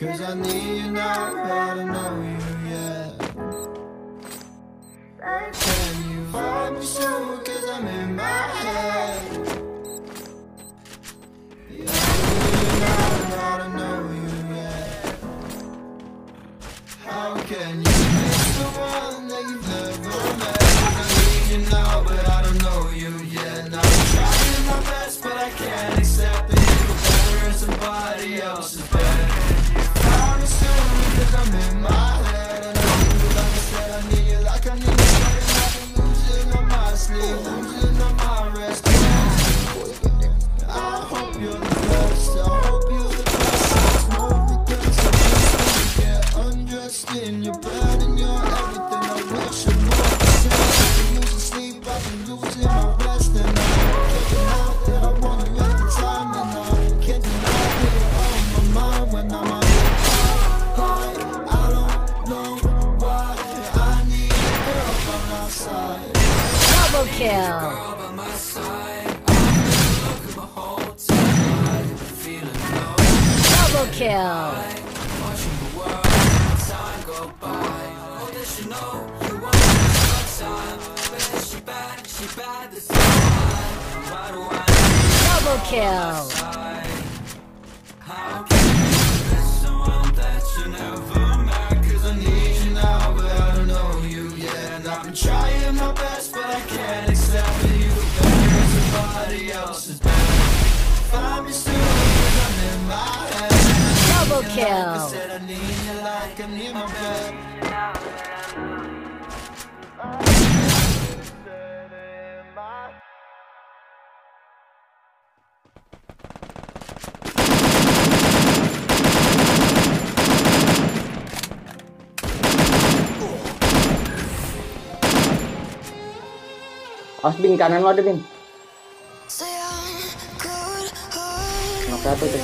Cause I need you now, but I don't know you yet. Can you vibe me soon, cause I'm in my head. Yeah, I need you now, but I don't know you yet. How can you miss the one that you've never met? Cause I need you now, but I don't know you yet. Now I'm trying my best, but I can't accept that you're better in somebody else's bed. I'm assuming cause I'm in my head, and I need you like I said, I need you like I need you. I've been losing on my sleep, losing on my rest. I hope you're the best, I hope you're the best. There's no regrets, I just want to get undressed in your bed, and you're everything I wish I knew. I've been losing sleep, I've been losing my rest, and I'm getting out that I want you at the time, and I can't deny that you're on my mind when I'm on. I don't know why I need a girl by my side. Double kill. Double kill. Double kill. I'm trying my best, but I can't accept that you're better than somebody else's bed. Find me soon, cause I'm in my head. Double I kill. said I need you like I need my bed. Awas Bin, kanan lo ada Bin. Knock satu tuh.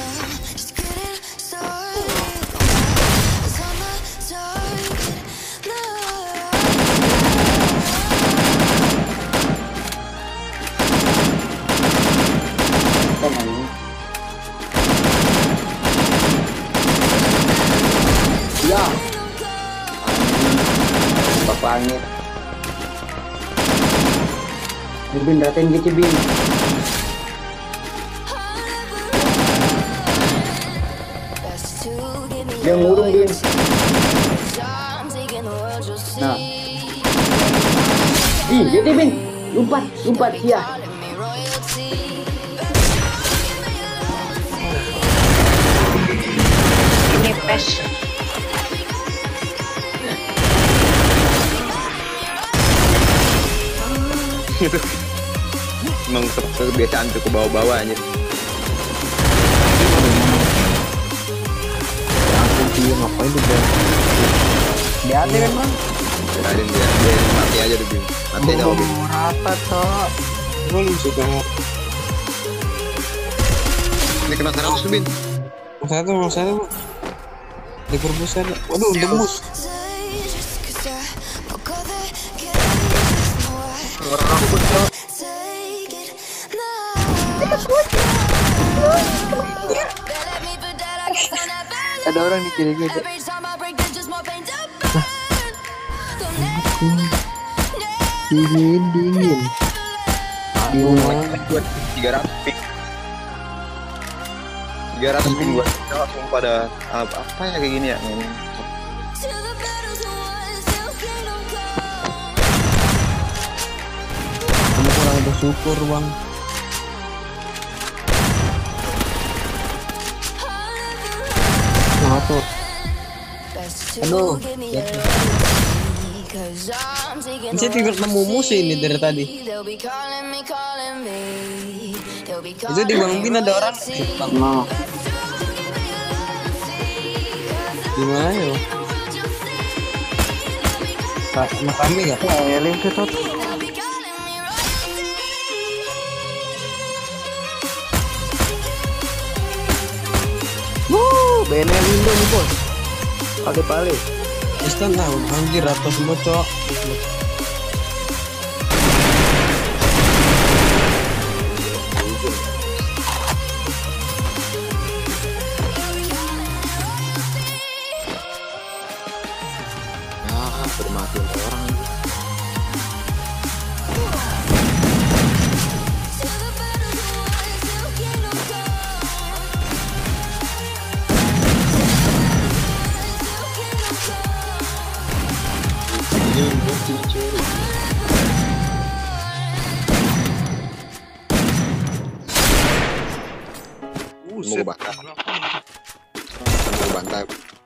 Ya. Bapak angin. Bin, ratain gitu Bin. Dia ngurung Bin. Nah. Jadi Bin. Lumpat ya. Ini pes. Emang kebiasaan tuh ke bawah-bawah aja. Dia ngapain tuh Bang? Dia ada kan Bang? Biarin dia mati aja deh Bim. Mati aja Bim. Rata Cok. Gue lu suka. Ini kena 100 tuh Bin. Satu. Di perbus ada. Waduh, tembus. Orang aku Cok. Ada orang di kiri gue. Dingin. Buat 300 ping. 300 ping buat langsung pada apa ya kayak gini ya. Kamu kurang bersyukur Bang. Tuh. Aduh, saya tidak nemu musuh ini dari tadi. Itu di Bang Bin ada orang. Nah. Di mana ya? Sama kami ya? Ya, link ke top. BNL Indo nih bos. Pale. Istan lah, anjir ratus semua Cok. Mau gue bantai. Mau gue bantai.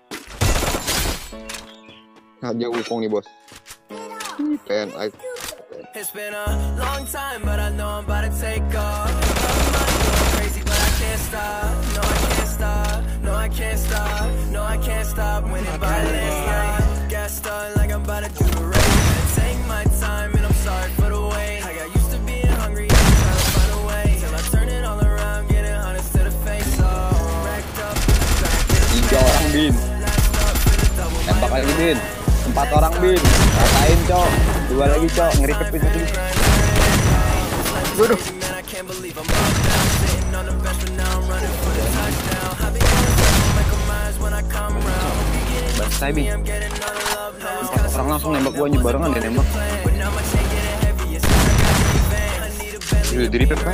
Nah, dia Wukong nih, bos. Pen, It's been a long time, but I know I'm about to take off. Crazy, but I can't stop. No, I can't stop. No, I can't stop. No, I can't stop. Winning by landslide. Gas started like I'm about to do the race. Take my time, and I'm sorry for the wait. I got used to being hungry, I'm trying to find a way. Till I turn it all around, getting hundreds to the face. So racked up in the back. 3 orang, Bin. Tembak lagi, Bin. 4 orang, Bin. Rasain, Cok. 2 lagi, Cok. Ngeripepin satu. Waduh. Bantai, Bin. 4 orang langsung nembak gua, barengan dia nembak. Udah diripep kan?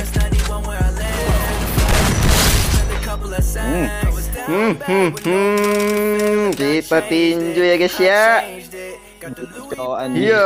Kita tinju ya guys ya. Iya.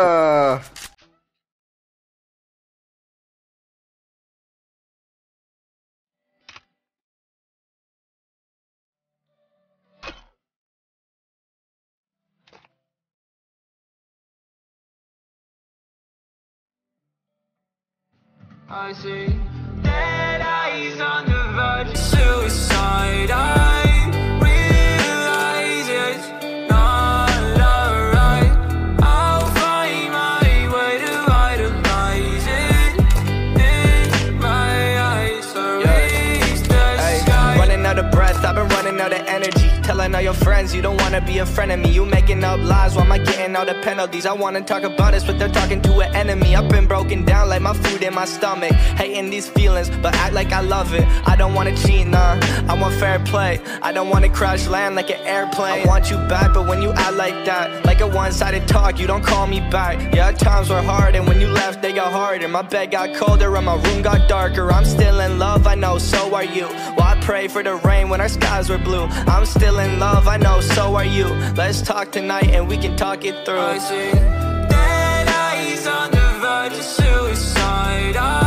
I see dead eyes on the verge of suicide. I realize it's not alright. I'll find my way to idolize it. In my eyes, erase the sky. Running out of breath, I've been running out of energy. Telling all your friends you don't wanna be a friend of me. You making up lies, why am I getting all the penalties? I wanna talk about this, but they're talking to an enemy. I've been broken down like my food in my stomach. Hating these feelings, but act like I love it. I don't wanna cheat, nah, I want fair play. I don't wanna crash land like an airplane. I want you back, but when you act like that, like a one-sided talk, you don't call me back. Yeah, times were hard, and when you left, they got harder. My bed got colder, and my room got darker. I'm still in love, I know, so are you. Well, I pray for the rain when our skies were blue. I'm still in love, I know, so are you. Let's talk tonight and we can talk it through. I see dead eyes on the verge of suicide.